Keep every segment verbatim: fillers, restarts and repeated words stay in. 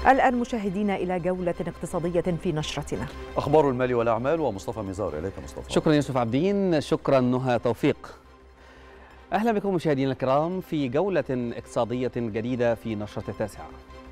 الآن مشاهدينا إلى جولة اقتصادية في نشرتنا. أخبار المال والأعمال ومصطفى ميزار. إليك مصطفى. شكرا يوسف عبدين. شكرا نهى توفيق. أهلا بكم مشاهدينا الكرام في جولة اقتصادية جديدة في نشرة التاسعة.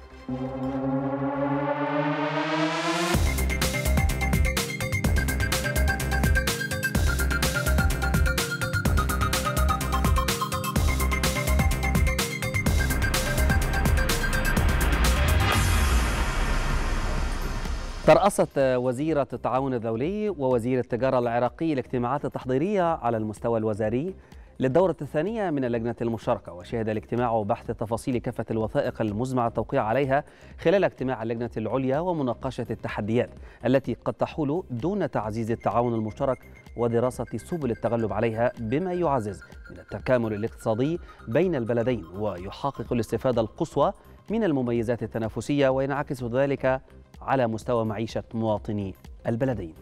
ترأست وزيرة التعاون الدولي ووزير التجارة العراقي الاجتماعات التحضيرية على المستوى الوزاري للدورة الثانية من اللجنة المشتركة، وشهد الاجتماع بحث تفاصيل كافة الوثائق المزمع التوقيع عليها خلال اجتماع اللجنة العليا ومناقشة التحديات التي قد تحول دون تعزيز التعاون المشترك ودراسة سبل التغلب عليها بما يعزز من التكامل الاقتصادي بين البلدين ويحقق الاستفادة القصوى من المميزات التنافسية وينعكس ذلك على مستوى معيشة مواطني البلدين.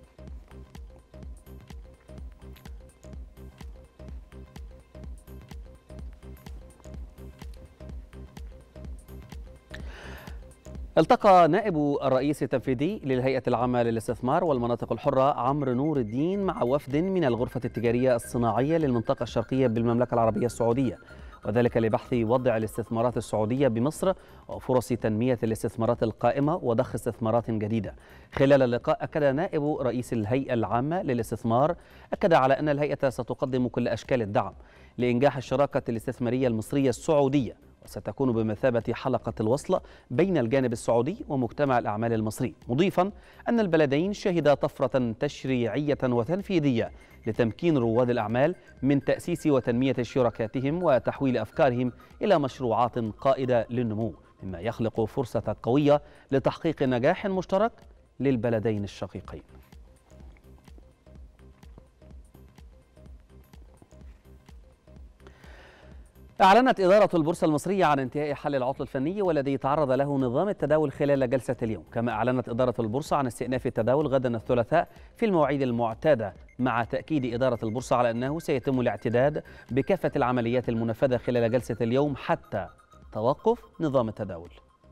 التقى نائب الرئيس التنفيذي للهيئة العامة للاستثمار والمناطق الحرة عمرو نور الدين مع وفد من الغرفة التجارية الصناعية للمنطقة الشرقية بالمملكة العربية السعودية، وذلك لبحث وضع الاستثمارات السعودية بمصر وفرص تنمية الاستثمارات القائمة وضخ استثمارات جديدة. خلال اللقاء أكد نائب رئيس الهيئة العامة للاستثمار أكد على أن الهيئة ستقدم كل أشكال الدعم لإنجاح الشراكة الاستثمارية المصرية السعودية، وستكون بمثابة حلقة الوصل بين الجانب السعودي ومجتمع الأعمال المصري، مضيفا أن البلدين شهدا طفرة تشريعية وتنفيذية لتمكين رواد الأعمال من تأسيس وتنمية شركاتهم وتحويل أفكارهم إلى مشروعات قائدة للنمو، مما يخلق فرصة قوية لتحقيق نجاح مشترك للبلدين الشقيقين. أعلنت إدارة البورصة المصرية عن انتهاء حل العطل الفني والذي تعرض له نظام التداول خلال جلسة اليوم، كما أعلنت إدارة البورصة عن استئناف التداول غدا الثلاثاء في المواعيد المعتادة، مع تأكيد إدارة البورصة على أنه سيتم الاعتداد بكافة العمليات المنفذة خلال جلسة اليوم حتى توقف نظام التداول.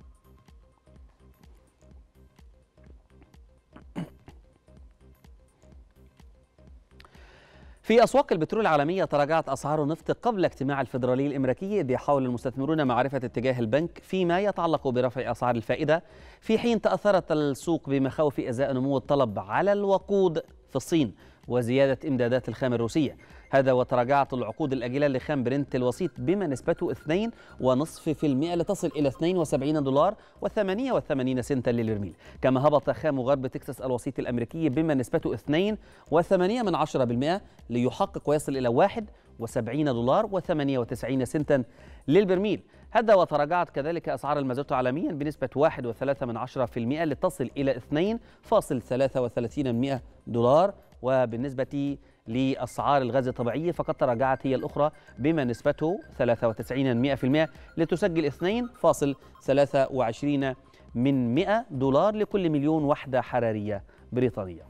في أسواق البترول العالمية تراجعت أسعار النفط قبل اجتماع الفيدرالي الأمريكي، إذ يحاول المستثمرون معرفة اتجاه البنك فيما يتعلق برفع أسعار الفائدة، في حين تأثرت السوق بمخاوف إزاء نمو الطلب على الوقود في الصين وزيادة إمدادات الخام الروسية. هذا وتراجعت العقود الآجلة لخام برنت الوسيط بما نسبته اثنين فاصلة خمسة بالمئة لتصل إلى اثنين وسبعين دولار وثمانية وثمانين سنتا للبرميل، كما هبط خام غرب تكساس الوسيط الأمريكي بما نسبته اثنين فاصلة ثمانية بالمئة ليحقق ويصل إلى واحد وسبعين دولار وثمانية وتسعين سنتا للبرميل. هذا وتراجعت كذلك أسعار المازوت عالميا بنسبة واحد فاصلة ثلاثة بالمئة لتصل إلى اثنين فاصلة ثلاثة وثلاثين دولار، وبالنسبة لأسعار الغاز الطبيعي فقد تراجعت هي الأخرى بما نسبته ثلاثة وتسعين بالمئة لتسجل اثنين فاصلة ثلاثة وعشرين من مئة دولار لكل مليون وحدة حرارية بريطانية.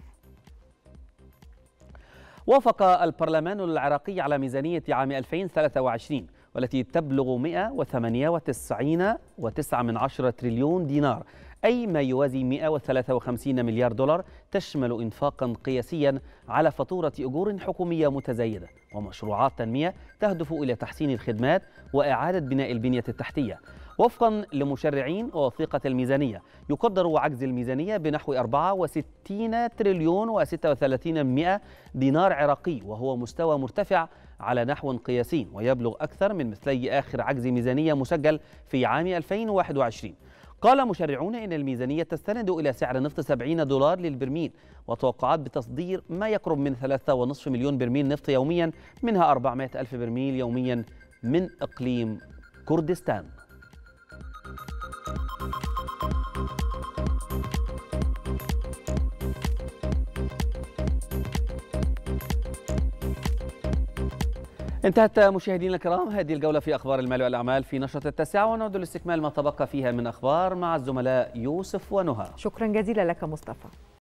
وافق البرلمان العراقي على ميزانية عام ألفين وثلاثة وعشرين والتي تبلغ مئة وثمانية وتسعين فاصلة تسعة تريليون دينار، أي ما يوازي مئة وثلاثة وخمسين مليار دولار، تشمل إنفاقا قياسيا على فاتورة أجور حكومية متزايدة ومشروعات تنمية تهدف إلى تحسين الخدمات وإعادة بناء البنية التحتية. وفقا لمشرعين ووثيقة الميزانية يقدر عجز الميزانية بنحو أربعة وستين تريليون وستة وثلاثين مئة دينار عراقي، وهو مستوى مرتفع على نحو قياسي ويبلغ أكثر من مثلي آخر عجز ميزانية مسجل في عام ألفين وواحد وعشرين. قال مشرعون إن الميزانية تستند إلى سعر نفط سبعين دولار للبرميل وتوقعات بتصدير ما يقرب من ثلاثة فاصلة خمسة مليون برميل نفط يوميا، منها أربعمئة ألف برميل يوميا من إقليم كردستان. انتهت مشاهدينا الكرام هذه الجولة في أخبار المال والأعمال في نشرة التاسعة، ونعود لاستكمال ما تبقى فيها من أخبار مع الزملاء يوسف ونهى. شكرا جزيلا لك مصطفى.